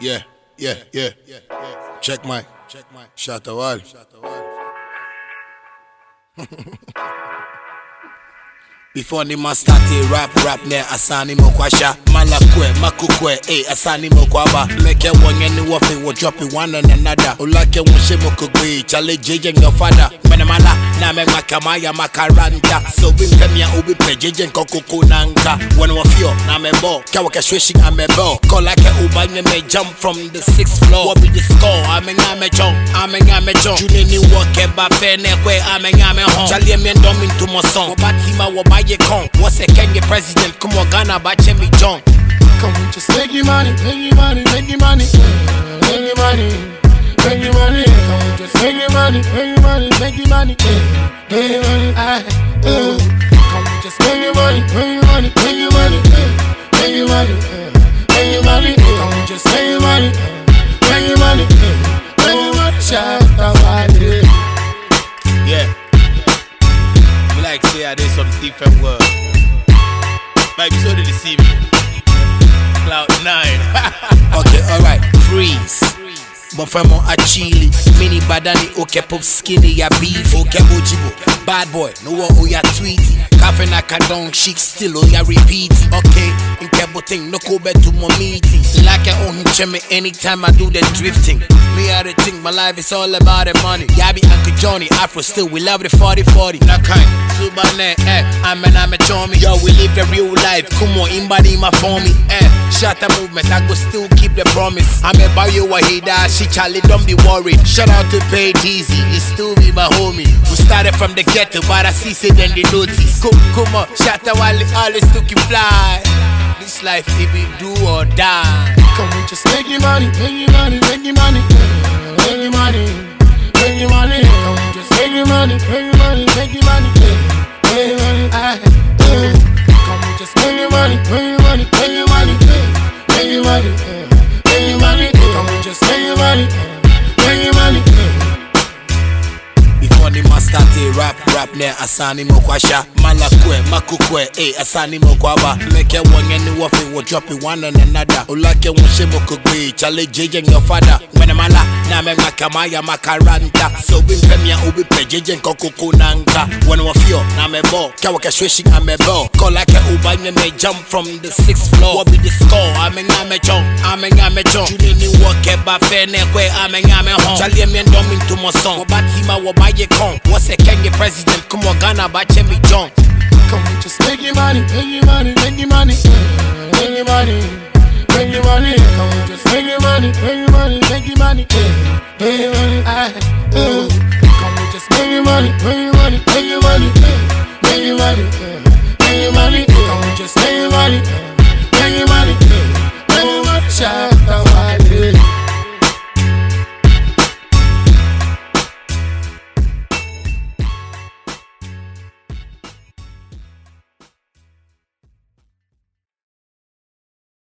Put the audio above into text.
Yeah. Check mic. Shatawali. Before the man started rap ne asani mokwasha malakwe makukwe asani mokwaba make one any wafi will drop it one and another ulake wonshe mokugwe chale jeje your father manamala na me makamaya makaranta so we pemia ubi pejeje kokoko nanka when we feel na me ball kawa swishing am me ball call like ubanye me jump from the 6th floor what be the score amenga me chong juni ni woke ba fene kwe amenga me home chale me ndom into my song obatima woba what's a Kenya president? Come on, Ghana, but me John. Come on, just make your money, make your money, make your money, make your money, make your money. Come on, just make your money, make your money, make your money, make your money. Come on, just make your money, make your money, make your money, make your money, make your money. Come on, just make your money, make your money, make your money. Shatawali. Yeah. Like say I did some different work. Maybe so did you see me? Cloud9. Okay, alright. Freeze. Bonfamo a chili. Mini badani oke pop skinny ya beef. Oke bojibo. Bad boy. No one who ya tweety. Cafe na kadong chic still oh ya repeat. Okay. In kebo thing. No go back to my meeting. Like I own him cheme anytime I do the drifting. Me I the think my life is all about the money. Yabi Uncle Johnny Afro still we love the 40-40. That kind. Subane I'm a chommy. Yo we live the real life. Come on anybody my for me. Shatter movement I go still keep the promise. I'm a bio wahida. She Charlie don't be worried. Shout out to Pay Easy. It's still be my homie. We started from the ghetto but I see say then they notice. Come on Shatawali always took you fly. This life it be do or die. Come on, just make your money, make your money, make your money, make your money, make your money. Come on, just make your money, make your money, make your money, make your money. Come on, just make your money, make your money, make your money, make your money, make your money. Come on, just make your money, make your money. Before the man started rap ne asani mokwasha malakwe makukwe asani mokwaba make one any wafi will drop it one and another ulake wonshe mokugwe chale jeje your father manamala na me makamaya makaranta so we pemia ubi pejeje kokoko nanka when we feel na me ball kawa swishing am me ball call like ubanye me jump from the 6th floor what be the score amenga me chong juni ni woke ba fene kwe amenga me home chale me ndom into my song obatima wobaye con what's a Kenya president? Come on, Ghana, but me John. Come on, just make your money, make your money, make your money, make your money, make your money. Come on, just make your money, make your money, make your money, make your money. Come on, just make your money, make your money, make your money, make your money, make your money. Come on, just make your money.